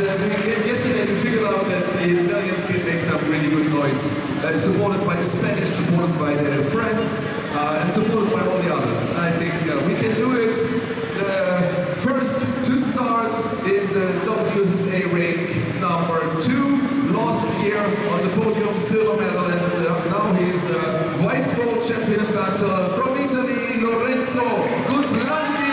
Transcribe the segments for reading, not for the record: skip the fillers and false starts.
Yesterday we figured out that the Italian skin makes some really good noise. Supported by the Spanish, supported by the French, and supported by all the others. I think we can do it. The first to start is WSSA rank number 2. Last year on the podium, silver medal, and now he is the vice world champion in battle from Italy, Lorenzo Guslandi.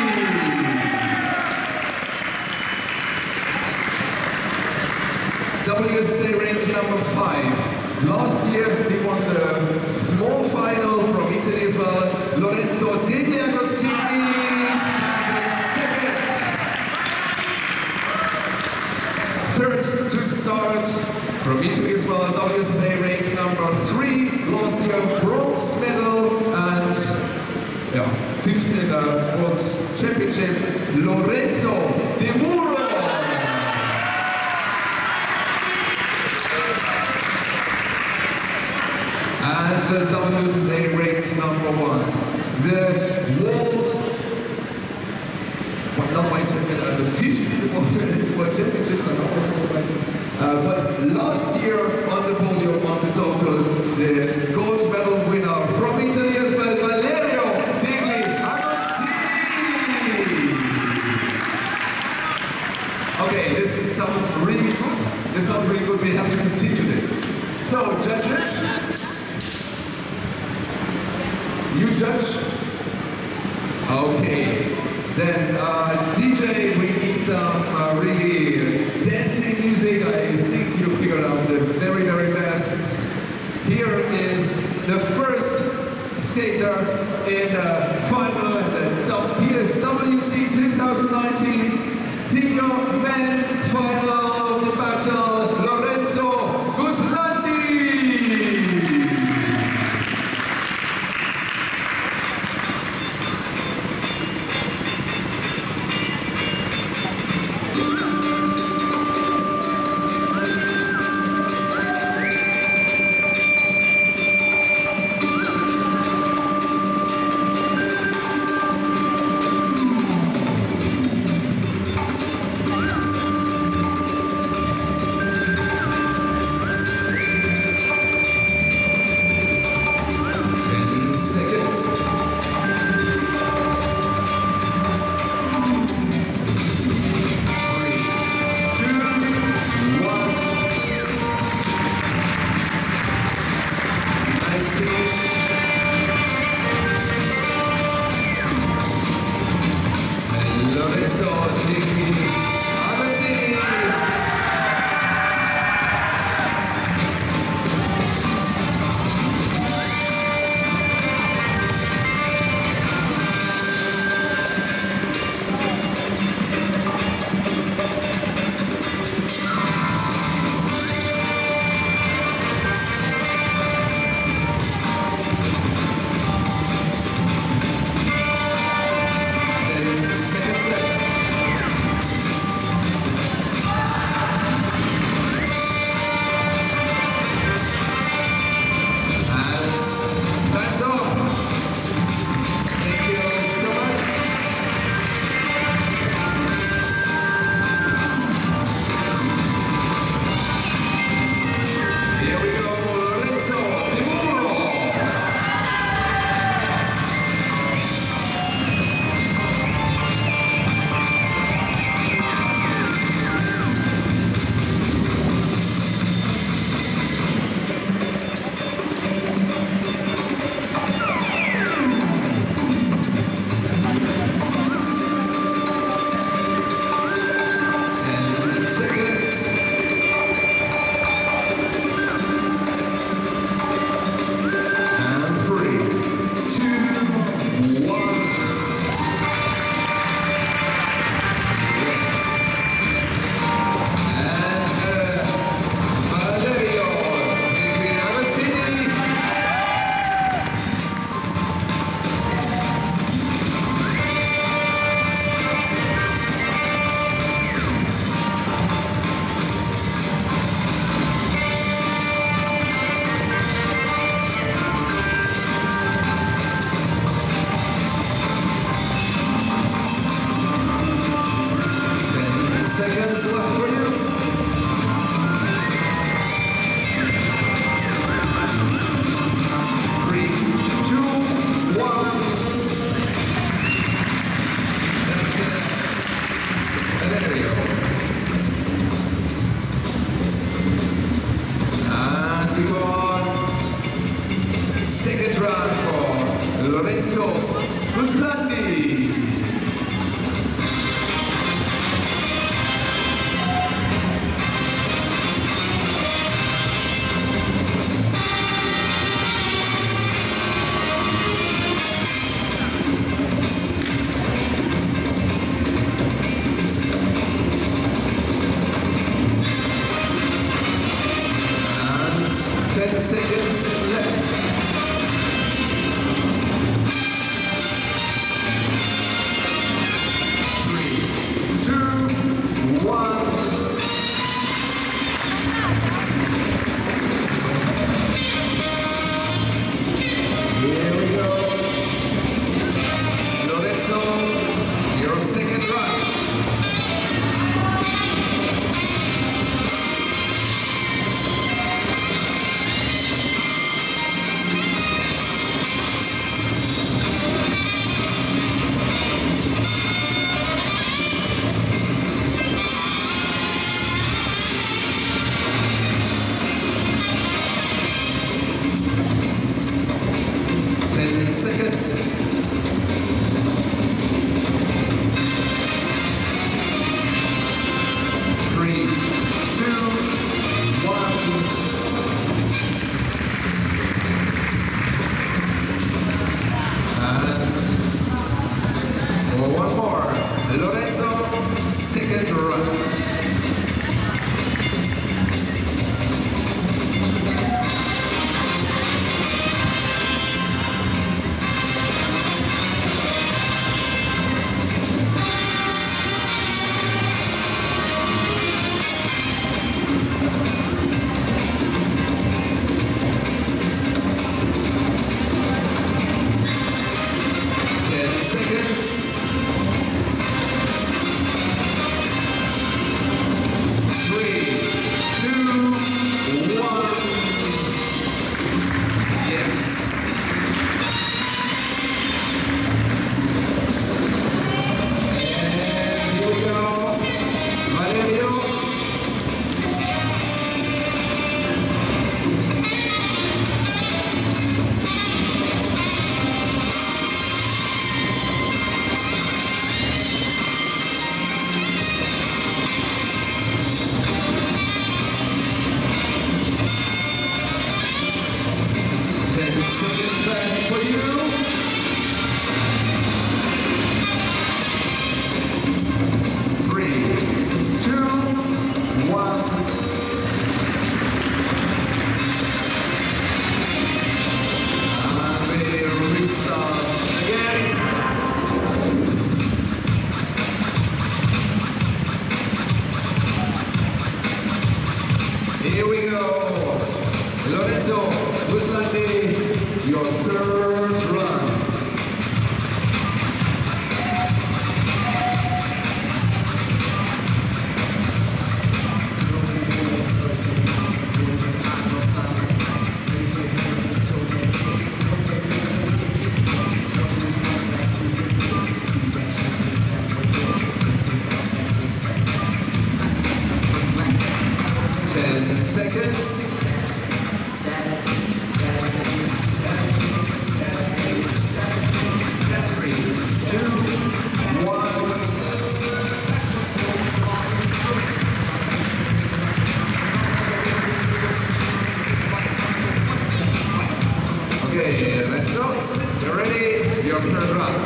WSSA rank number 5. Last year he won the small final from Italy as well. Lorenzo Degli Agostini started second. Third to start from Italy as well. WSSA rank number 3. Last year bronze medal and fifth in the World Championship. Lorenzo De Muro. And WSSA rank number 1. The world, not my champion, the 5th in the World Championships, but last year on the podium on the top, the gold medal winner from Italy as well, Valerio Degli Agostini. Okay, this sounds really good. We have to continue this. So, judges. You judge? Okay. Then DJ, we need some really dancing music. I think you figured out the very, very best. Here is the first skater in the final at the PSWC 2019 Senior Men Final of the battle, Lorenzo Guslandi. seconds left for you. 3, 2, 1. That's it. And there you go. And we go on. Second round for Lorenzo Ruslandi. And 10 seconds left. 3, 2, 1. Here we go. Lorenzo, your second round. Seconds. 3, 2, 1. And one more. Lorenzo, second round. Seconds back for you. 3, 2, 1. And we restart again. Here we go. Lorenzo Ruslandi, your third run. Seconds. 3, 2, 1. Okay, Lorenzo, you're ready? Your third round.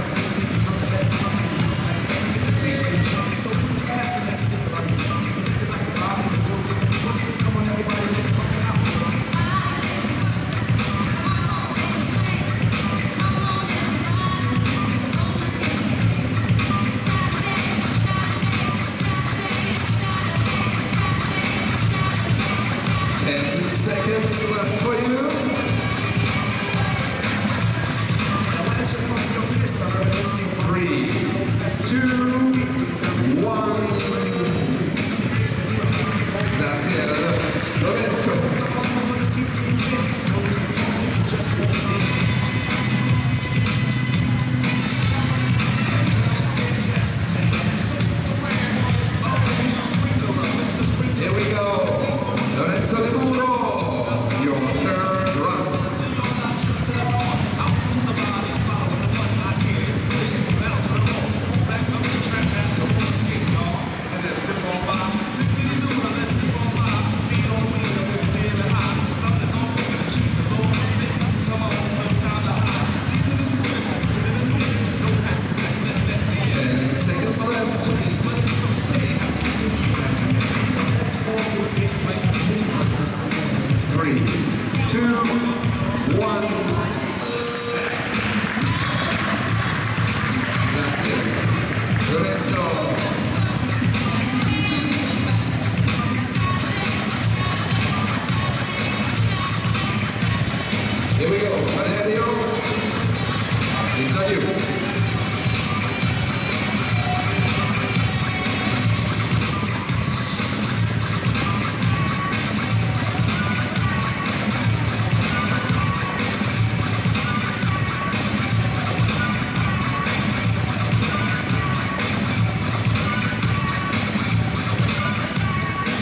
10 seconds left for you. 3, 2, 1.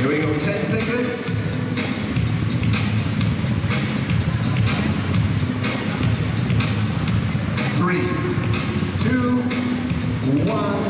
Here we go, 10 seconds. 3, 2, 1.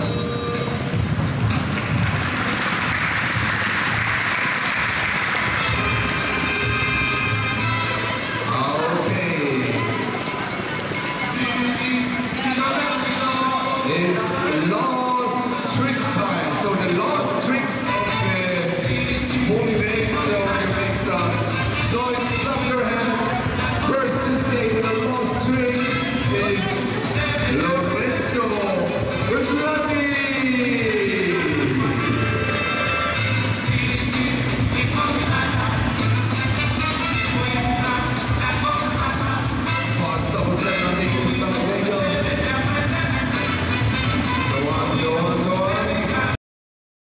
It's last trick time. So the last tricks of the holy mix or the mix-up. So it's clap your hands. First to say the last trick is